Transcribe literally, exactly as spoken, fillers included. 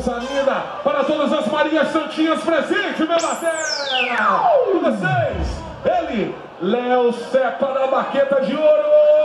moça linda, para todas as Marias Santinhas presentes, meu batera! Com vocês, ele, Léo Cepa da Baqueta de Ouro!